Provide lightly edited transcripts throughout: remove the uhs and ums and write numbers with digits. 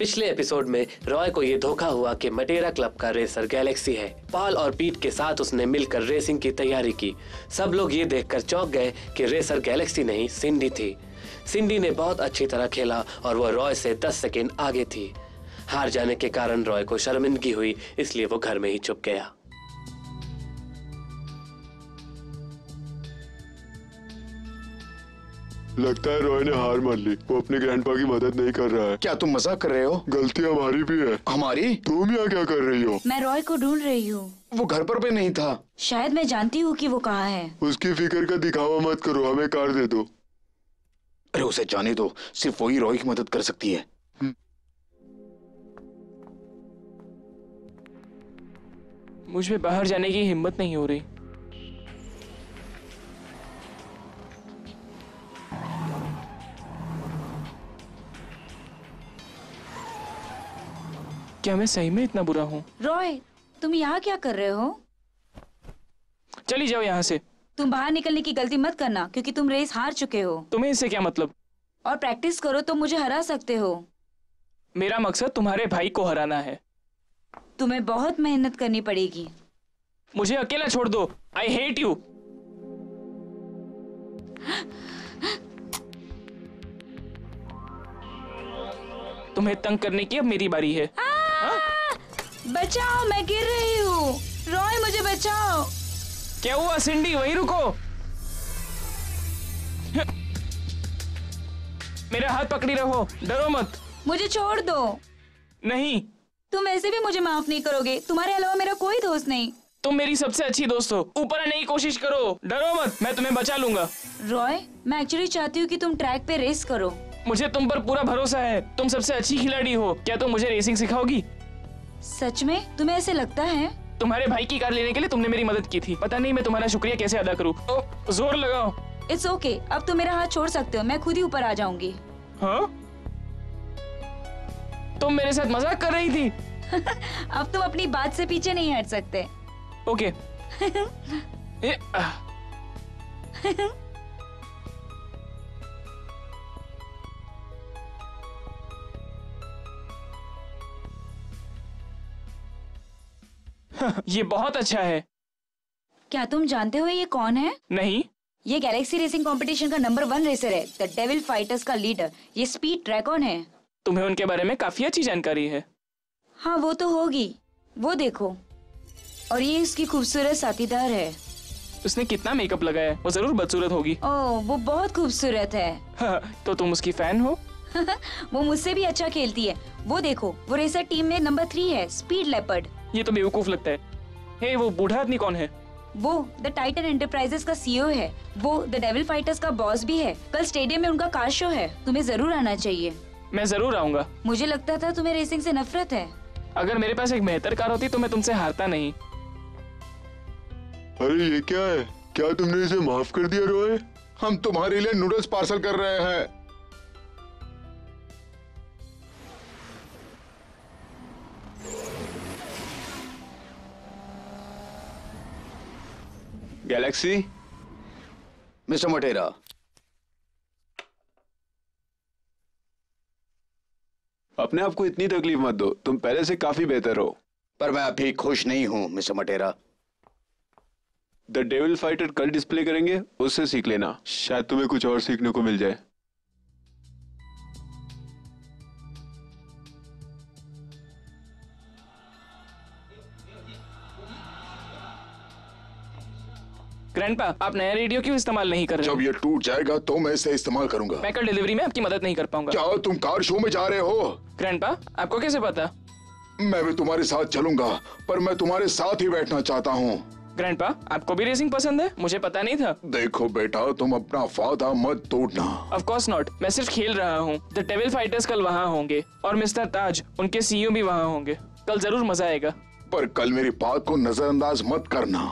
पिछले एपिसोड में रॉय को ये धोखा हुआ कि मटेरा क्लब का रेसर गैलेक्सी है। पॉल और पीट के साथ उसने मिलकर रेसिंग की तैयारी की। सब लोग ये देखकर चौंक गए कि रेसर गैलेक्सी नहीं सिंडी थी। सिंडी ने बहुत अच्छी तरह खेला और वो रॉय से 10 सेकेंड आगे थी। हार जाने के कारण रॉय को शर्मिंदगी हुई, इसलिए वो घर में ही चुप गया। लगता है रॉय ने हार मान ली। वो अपने ग्रैंडपा की मदद नहीं कर रहा है। क्या तुम मजाक कर रहे हो? गलती हमारी भी है। हमारी? तुम यहाँ क्या कर रही हो? मैं रॉय को ढूंढ रही हूँ। वो घर पर भी नहीं था। शायद मैं जानती हूँ कि वो कहाँ है। उसकी फिक्र का दिखावा मत करो, हमें कार दे दो। अरे उसे जाने दो, सिर्फ वही रॉय की मदद कर सकती है। मुझ में बाहर जाने की हिम्मत नहीं हो रही। क्या मैं सही में इतना बुरा हूँ? रॉय, तुम यहाँ क्या कर रहे हो? चली जाओ यहाँ से। तुम बाहर निकलने की गलती मत करना, क्योंकि तुम रेस हार चुके हो। तुम्हें इससे क्या मतलब? और प्रैक्टिस करो तो मुझे हरा सकते हो। मेरा मकसद तुम्हारे भाई को हराना है। तुम्हें बहुत मेहनत करनी पड़ेगी। मुझे अकेला छोड़ दो। I hate you. तुम्हें तंग करने की अब मेरी बारी है। बचाओ, मैं गिर रही हूँ। रॉय, मुझे बचाओ। क्या हुआ सिंडी? वहीं रुको। मेरा हाथ पकड़ी रहो, डरो मत। मुझे छोड़ दो। नहीं, तुम वैसे भी मुझे माफ नहीं करोगे। तुम्हारे अलावा मेरा कोई दोस्त नहीं। तुम मेरी सबसे अच्छी दोस्त हो। ऊपर आने की कोशिश करो, डरो मत, मैं तुम्हें बचा लूंगा। रॉय, मैं एक्चुअली चाहती हूँ कि तुम ट्रैक पे रेस करो। मुझे तुम पर पूरा भरोसा है। तुम सबसे अच्छी खिलाड़ी हो। क्या तुम मुझे रेसिंग सिखाओगी? सच में? तुम्हें ऐसे लगता है? तुम्हारे भाई की कार लेने के लिए तुमने मेरी मदद की थी। पता नहीं मैं तुम्हारा शुक्रिया कैसे अदा करूँ। जोर लगाओ। इट्स ओके, अब तुम मेरा हाथ छोड़ सकते हो। मैं खुद ही ऊपर आ जाऊंगी। हाँ? तुम मेरे साथ मजाक कर रही थी। अब तुम अपनी बात से पीछे नहीं हट सकते। ओके। ये बहुत अच्छा है। क्या तुम जानते हो ये कौन है? नहीं। ये गैलेक्सी रेसिंग कंपटीशन का नंबर 1 रेसर है, द डेविल फाइटर्स का लीडर। ये स्पीड ड्रैगन है। तुम्हें उनके बारे में काफी अच्छी जानकारी है। हाँ, वो तो होगी। वो देखो, और ये उसकी खूबसूरत साथीदार है। उसने कितना मेकअप लगाया है? वो जरूर बदसूरत होगी। ओह, वो बहुत खूबसूरत है। तो तुम उसकी फैन हो? वो मुझसे भी अच्छा खेलती है। वो देखो, वो रेसर टीम में नंबर 3 है, स्पीड लेपर्ड। ये तो बेवकूफ लगता है। हे, वो बूढ़ा आदमी कौन है? वो द टाइटन एंटरप्राइजेस का सीईओ है। वो द डेविल फाइटर्स का बॉस भी है। कल स्टेडियम में उनका कार शो है। तुम्हें जरूर आना चाहिए। मैं जरूर आऊंगा। मुझे लगता था तुम्हें रेसिंग से नफरत है। अगर मेरे पास एक बेहतर कार होती तो मैं तुमसे हारता नहीं। अरे ये क्या है? क्या तुमने इसे माफ कर दिया रॉय? हम तुम्हारे लिए नूडल्स पार्सल कर रहे हैं। गैलेक्सी, मिस्टर मटेरा, अपने आप को इतनी तकलीफ मत दो। तुम पहले से काफी बेहतर हो। पर मैं अभी खुश नहीं हूँ mister Matera. The devil fighter कल डिस्प्ले करेंगे, उससे सीख लेना। शायद तुम्हें कुछ और सीखने को मिल जाए। ग्रैंडपा, आप नया रेडियो क्यों इस्तेमाल नहीं कर रहे? जब ये टूट जाएगा तो मैं इसे इस्तेमाल करूंगा। मैं कल डिलीवरी में आपकी मदद नहीं कर पाऊंगा। क्या तुम कार शो में जा रहे हो? ग्रैंडपा, आपको कैसे पता? मैं भी तुम्हारे साथ चलूंगा, पर मैं तुम्हारे साथ ही बैठना चाहता हूँ। ग्रैंडपा, आपको भी रेसिंग पसंद है? मुझे पता नहीं था। देखो बेटा, तुम अपना वादा मत तोड़ना। ऑफ कोर्स नॉट, मैं सिर्फ खेल रहा हूँ। द डेविल फाइटर्स कल वहाँ होंगे और मिस्टर ताज, उनके सीईओ भी वहाँ होंगे। कल जरूर मजा आएगा। पर कल मेरी बात को नजरअंदाज मत करना।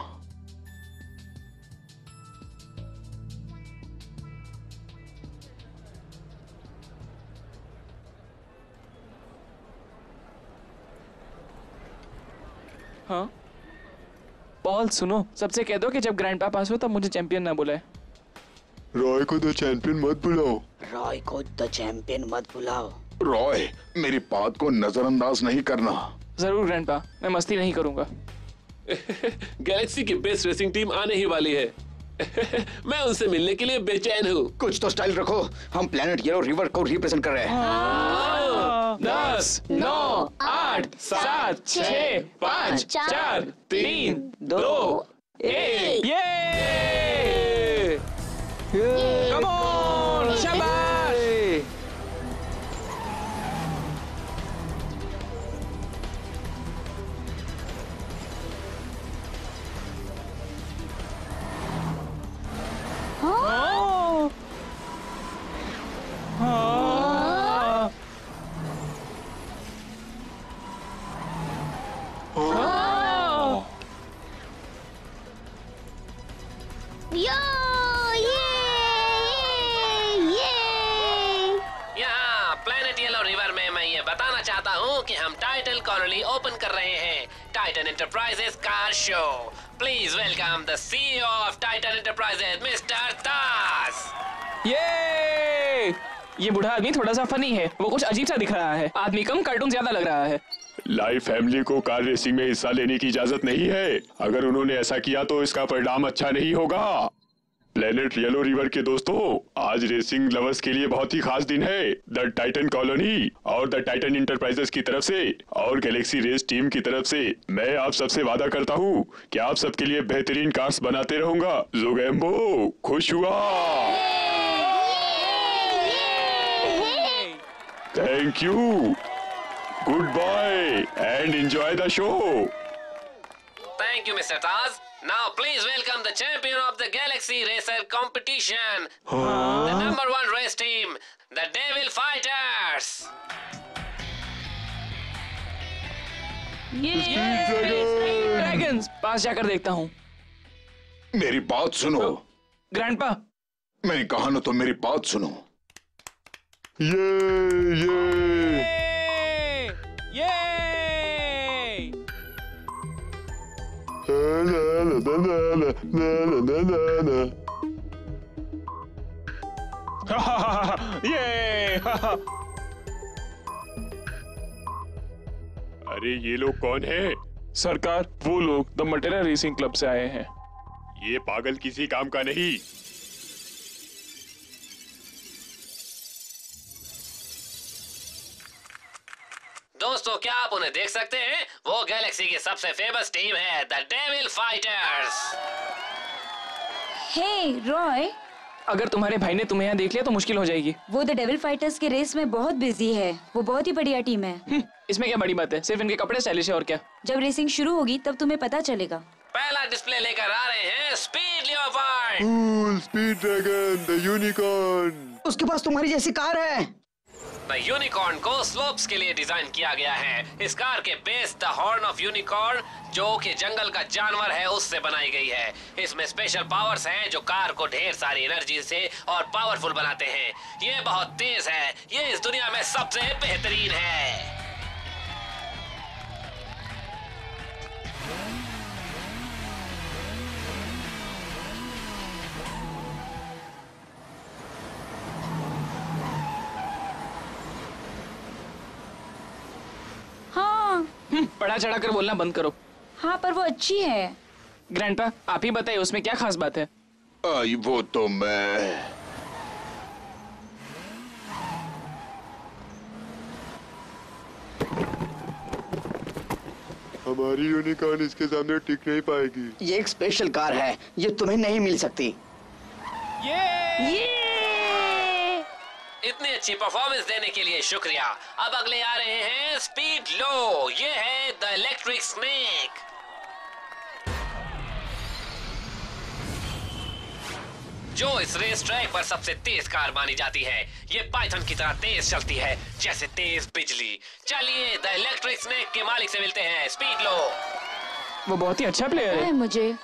हाँ पॉल, सुनो, सबसे कह दो कि जब ग्रैंडपा पास हो तब मुझे चैंपियन ना बुलाए। रॉय को द चैंपियन मत बुलाओ। रॉय को द चैंपियन मत बुलाओ। रॉय, मेरी बात को नजरअंदाज नहीं करना। जरूर ग्रैंडपा, मैं मस्ती नहीं करूंगा। गैलेक्सी की बेस्ट रेसिंग टीम आने ही वाली है। मैं उनसे मिलने के लिए बेचैन हूँ। कुछ तो स्टाइल रखो, हम प्लेनेट येलो रिवर को रिप्रेजेंट कर रहे हैं। 10, 9, 8, 7, 6, 5, 4, 3, 2, 1। ये! Come on! शाबाश! हाँ। हाँ। हाँ। यो यहाँ प्लेनेट येलो रिवर में मैं ये बताना चाहता हूँ कि हम टाइटन कॉलोनी ओपन कर रहे हैं। Titan enterprises car show. Please welcome the CEO of Titan enterprises mister Das. ये बूढ़ा आदमी थोड़ा सा फनी है, वो कुछ अजीब सा दिख रहा है। आदमी कम कार्टून ज्यादा लग रहा है। लाइव फैमिली को कार रेसिंग में हिस्सा लेने की इजाजत नहीं है। अगर उन्होंने ऐसा किया तो इसका परिणाम अच्छा नहीं होगा। प्लेनेट येलो रिवर के दोस्तों, आज रेसिंग लवर्स के लिए बहुत ही खास दिन है। द टाइटन कॉलोनी और द टाइटन इंटरप्राइजेस की तरफ से और गैलेक्सी रेस टीम की तरफ से मैं आप सबसे वादा करता हूँ कि आप सबके लिए बेहतरीन कार्स बनाते रहूंगा। जोगैम्बो खुश हुआ। Thank you, goodbye and enjoy the show. Thank you, Mr. Taz. Now, please welcome the champion of the Galaxy Racer competition, the #1 race team, the Devil Fighters. Dragons, पास जाकर देखता हूँ। मेरी बात सुनो। ग्रैंडपा, मैंने कहा ना, तो मेरी बात सुनो। अरे ये लोग कौन है? सरकार, वो लोग द मटेरा रेसिंग क्लब से आए हैं। ये पागल किसी काम का नहीं। दोस्तों, क्या आप उन्हें देख सकते हैं? वो गैलेक्सी की सबसे फेमस टीम है, the devil Fighters. Hey Roy, अगर तुम्हारे भाई ने तुम्हें यहाँ देख लिया तो मुश्किल हो जाएगी। वो द डेविल फाइटर्स के रेस में बहुत बिजी है। वो बहुत ही बढ़िया टीम है। इसमें क्या बड़ी बात है, सिर्फ इनके कपड़े स्टाइलिश है और क्या। जब रेसिंग शुरू होगी तब तुम्हें पता चलेगा। पहला डिस्प्ले लेकर आ रहे हैं Speed Leopard. Cool Speed Dragon, the Unicorn. उसके पास तुम्हारी जैसी कार है। द यूनिकॉर्न को स्लोप्स के लिए डिजाइन किया गया है। इस कार के base the Horn of Unicorn, जो कि जंगल का जानवर है, उससे बनाई गई है। इसमें स्पेशल पावर्स हैं जो कार को ढेर सारी एनर्जी से और पावरफुल बनाते हैं। ये बहुत तेज है। ये इस दुनिया में सबसे बेहतरीन है। हाँ बढ़ा चढ़ा कर बोलना बंद करो। हाँ, पर वो अच्छी है। ग्रैंडपा, आप ही बताइए उसमें क्या खास बात है। वो तो मैं हमारी यूनिकॉर्न इसके सामने टिक नहीं पाएगी। ये एक स्पेशल कार है, ये तुम्हें नहीं मिल सकती। इतनी अच्छी परफॉर्मेंस देने के लिए शुक्रिया। अब अगले आ रहे हैं स्पीड लो। ये है द इलेक्ट्रिक स्नेक। जो इस रेस ट्रैक पर सबसे तेज कार मानी जाती है। ये पाइथन की तरह तेज चलती है, जैसे तेज बिजली। चलिए द इलेक्ट्रिक स्नेक के मालिक से मिलते हैं। Speed Lo. वो बहुत ही अच्छा प्लेयर है। मुझे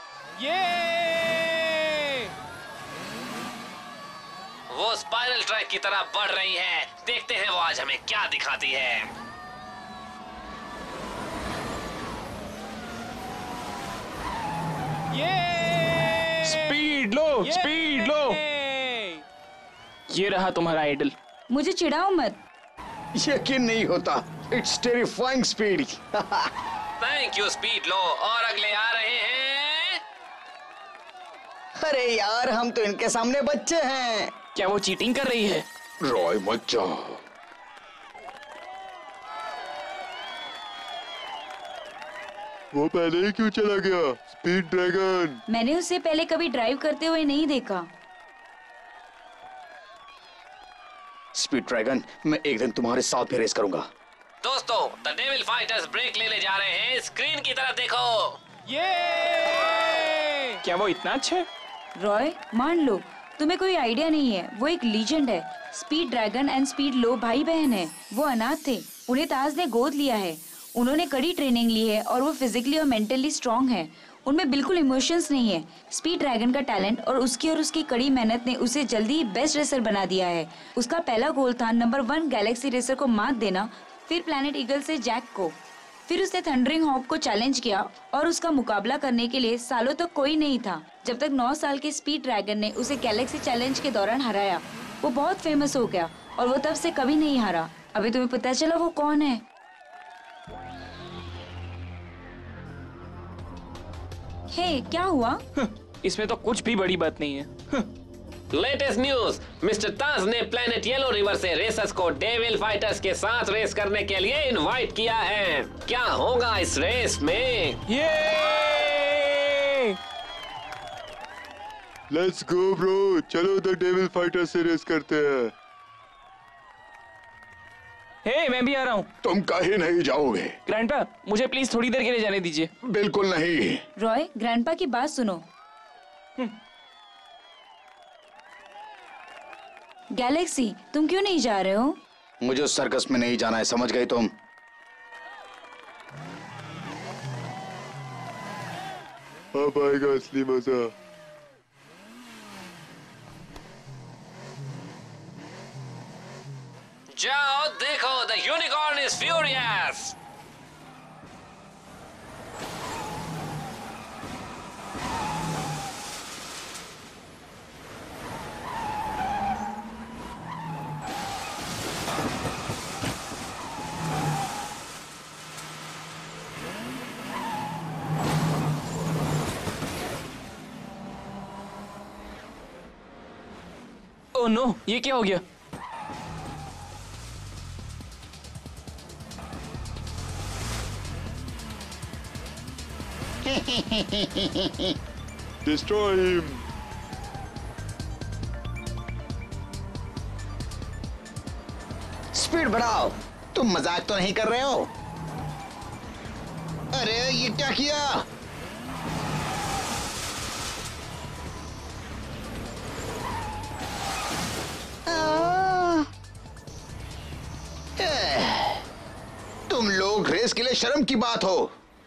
वो स्पाइरल ट्रैक की तरह बढ़ रही है। देखते हैं वो आज हमें क्या दिखाती है। Speed Lo, Speed Lo. ये रहा तुम्हारा आइडल। मुझे चिढ़ाओ मत। यकीन नहीं होता, it's terrifying speed. Thank you Speed Lo. और अगले आ रहे हैं। अरे यार, हम तो इनके सामने बच्चे हैं। क्या वो चीटिंग कर रही है? रॉय मत जाओ। वो पहले ही क्यों चला गया? Speed Dragon. मैंने उसे पहले कभी ड्राइव करते हुए नहीं देखा। स्पीड ड्रैगन, मैं एक दिन तुम्हारे साथ भी रेस करूंगा। दोस्तों, द डेविल फाइटर्स ब्रेक लेने जा रहे हैं। स्क्रीन की तरफ देखो। ये क्या वो इतना अच्छा है? रॉय, मान लो तुम्हें कोई आइडिया नहीं है, वो एक लीजेंड है। Speed Dragon and Speed Lo भाई बहन है। वो अनाथ थे, उन्हें ताज ने गोद लिया है। उन्होंने कड़ी ट्रेनिंग ली है और वो फिजिकली और मेंटली स्ट्रांग है। उनमें बिल्कुल इमोशंस नहीं है। स्पीड ड्रैगन का टैलेंट और उसकी कड़ी मेहनत ने उसे जल्दी ही बेस्ट रेसर बना दिया है। उसका पहला गोल था नंबर 1 गैलेक्सी रेसर को मात देना, फिर प्लैनेट ईगल से जैक को। फिर उसने थंडरिंग हॉक को चैलेंज किया और उसका मुकाबला करने के लिए सालों तक कोई नहीं था, जब तक 9 साल के स्पीड ड्रैगन ने उसे गैलेक्सी चैलेंज के दौरान हराया। वो बहुत फेमस हो गया और वो तब से कभी नहीं हारा। अभी तुम्हें पता चला वो कौन है? हे, क्या हुआ? इसमें तो कुछ भी बड़ी बात नहीं है। लेटेस्ट न्यूज, मिस्टर ताज ने प्लेनेट येलो रिवर से रेसर्स को डेविल फाइटर्स के साथ रेस करने के लिए इनवाइट किया है। क्या होगा इस रेस में? ये लेट्स गो ब्रो, चलो द डेविल फाइटर से रेस करते हैं। हे, मैं भी आ रहा हूँ। तुम कहीं नहीं जाओगे। ग्रैंडपा, मुझे प्लीज थोड़ी देर के लिए जाने दीजिए। बिल्कुल नहीं। रॉय, ग्रैंडपा की बात सुनो। गैलेक्सी, तुम क्यों नहीं जा रहे हो? मुझे उस सर्कस में नहीं जाना है, समझ गई तुम? अब आएगा असली मजा। जाओ देखो, the Unicorn is furious. Oh no, ये क्या हो गया? Destroy him. स्पीड बढ़ाओ। तुम मजाक तो नहीं कर रहे हो? अरे ये क्या किया? तुम लोग रेस के लिए शर्म की बात हो।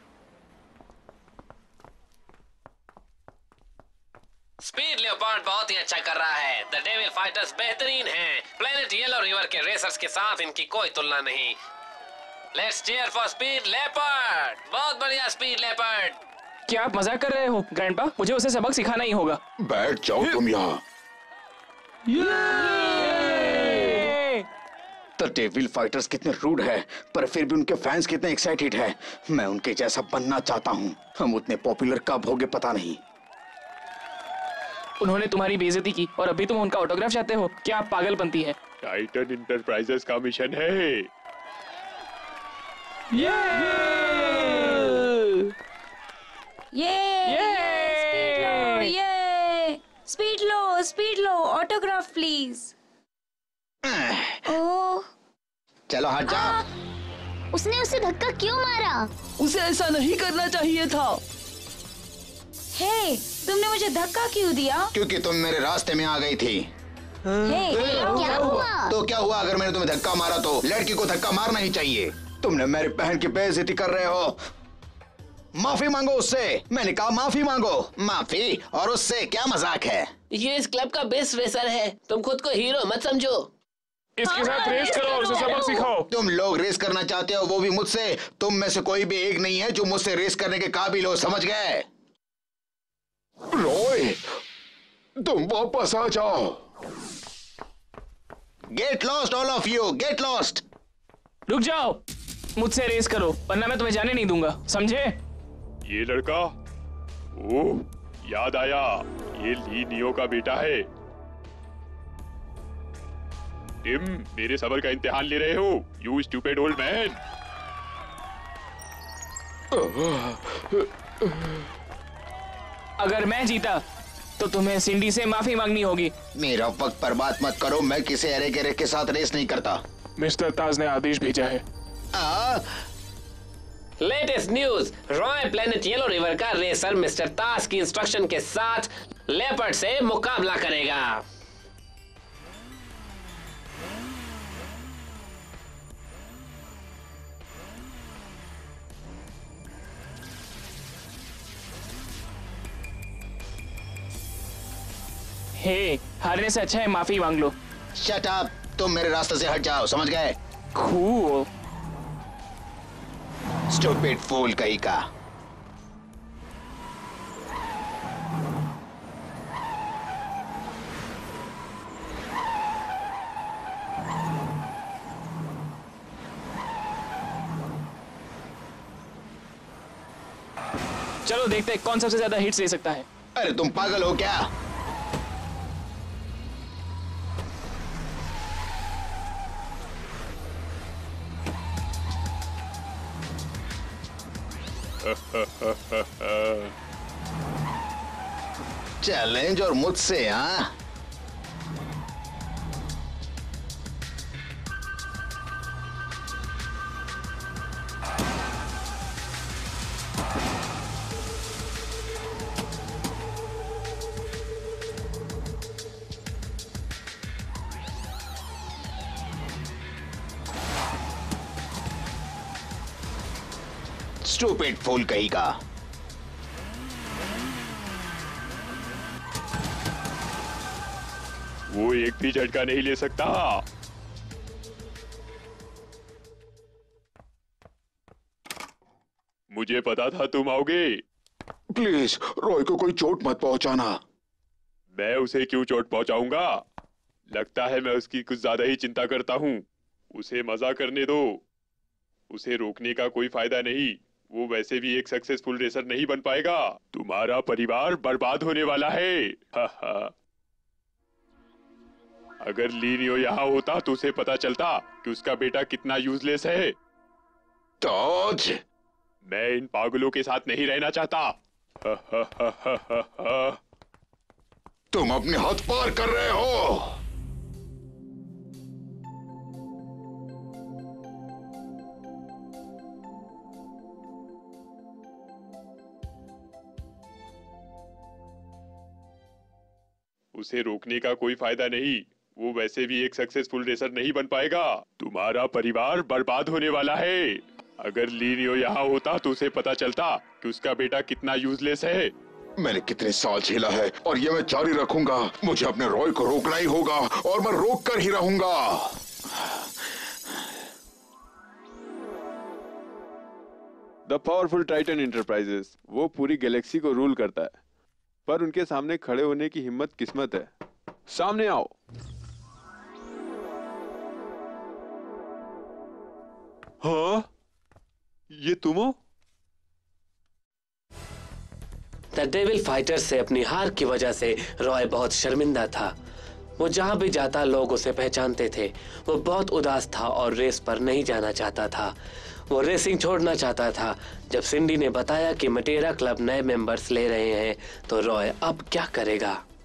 स्पीड लेपर्ड बहुत ही अच्छा कर रहा है। द डेविल फाइटर्स बेहतरीन हैं। प्लेनेट येलो रिवर के रेसर्स के साथ इनकी कोई तुलना नहीं। Let's cheer for Speed Leopard. बहुत बढ़िया स्पीड लेपर्ड। क्या आप मजाक कर रहे हो ग्रैंडपा? मुझे उसे सबक सिखाना ही होगा। बैठ जाओ तुम यहाँ। द डेविल फाइटर्स कितने रूड है, पर फिर भी उनके फैंस कितने एक्साइटेड है। मैं उनके जैसा बनना चाहता हूँ। हम उतने पॉपुलर कब होंगे पता नहीं। उन्होंने तुम्हारी बेइज्जती की और अभी तुम उनका ऑटोग्राफ चाहते हो? क्या आप पागलपंती है? टाइटन इंटरप्राइजेस का मिशन है। Speed Lo, autograph please. Oh, चलो हट जाओ। उसने उसे धक्का क्यों मारा? उसे ऐसा नहीं करना चाहिए था। हे, तुमने मुझे धक्का क्यों दिया? क्योंकि तुम मेरे रास्ते में आ गई थी। हे, क्या हुआ? तो क्या हुआ अगर मैंने तुम्हें धक्का मारा? तो लड़की को धक्का मारना ही चाहिए। तुमने मेरी बहन की बेइज्जती कर रहे हो। माफी मांगो उससे। मैंने कहा माफी मांगो। माफी? और उससे क्या मजाक है? ये इस क्लब का बेस्ट रेसर है। तुम खुद को हीरो मत समझो। इसके साथ रेस करो और उसे सबक सिखाओ। तुम लोग रेस करना चाहते हो, वो भी मुझसे। तुम में से कोई भी एक नहीं है जो मुझसे रेस करने के काबिल हो, समझ गए? रॉय, तुम वापस आ जाओ। Get lost all of you, get lost. रुक जाओ, मुझसे रेस करो वरना मैं तुम्हें जाने नहीं दूंगा, समझे? ये लड़का, ओह याद आया, ये ली नियो का बेटा है। टिम, मेरे सब्र का इम्तिहान ले रहे हो, यू स्टूपिड ओल्ड मैन। अगर मैं जीता तो तुम्हें सिंडी से माफी मांगनी होगी। मेरा वक्त बर्बाद मत करो, मैं किसी अरे गेरे के साथ रेस नहीं करता। मिस्टर ताज ने आदेश भेजा है। Latest news, Roy Planet yellow River का रेसर मिस्टर ताज की इंस्ट्रक्शन के साथ लेपर्ड से मुकाबला करेगा। हे, हारने से अच्छा है माफी मांग लो। शट अप, तुम मेरे रास्ते से हट जाओ, समझ गए? कूल। स्टूपिड फूल कहीं का। चलो देखते हैं कौन सबसे ज्यादा हिट्स ले सकता है। अरे तुम पागल हो क्या? चैलेंज और मुझसे, हाँ? स्टूपिड फूल कहीं का। वो एक भी झटका नहीं ले सकता। मुझे पता था तुम आओगे। प्लीज रॉय को कोई चोट मत पहुंचाना। मैं उसे क्यों चोट पहुंचाऊंगा? लगता है मैं उसकी कुछ ज्यादा ही चिंता करता हूँ। उसे मजा करने दो, उसे रोकने का कोई फायदा नहीं। वो वैसे भी एक सक्सेसफुल रेसर नहीं बन पाएगा। तुम्हारा परिवार बर्बाद होने वाला है। अगर ली नियो यहाँ होता तो उसे पता चलता कि उसका बेटा कितना यूजलेस है। ताज, मैं इन पागलों के साथ नहीं रहना चाहता। तुम अपने हद पार कर रहे हो। उसे रोकने का कोई फायदा नहीं। वो वैसे भी एक सक्सेसफुल रेसर नहीं बन पाएगा। तुम्हारा परिवार बर्बाद होने वाला है। अगर ली नियो यहाँ होता तो उसे पता चलता कि उसका बेटा कितना यूजलेस है। मैंने कितने साल झेला है और ये मैं जारी रखूंगा। मुझे अपने रॉय को रोकना ही होगा और मैं रोक कर ही रहूंगा। द पावरफुल टाइटन इंटरप्राइजेस, वो पूरी गैलेक्सी को रूल करता है, पर उनके सामने खड़े होने की हिम्मत किस्मत है। सामने आओ। हाँ, ये तुम हो? द डेविल फाइटर से अपनी हार की वजह से रॉय बहुत शर्मिंदा था। वो जहां भी जाता लोग उसे पहचानते थे। वो बहुत उदास था और रेस पर नहीं जाना चाहता था। वो रेसिंग छोड़ना चाहता था। जब सिंडी ने बताया कि मटेरा क्लब नए मेंबर्स ले रहे हैं तो रॉय अब क्या करेगा?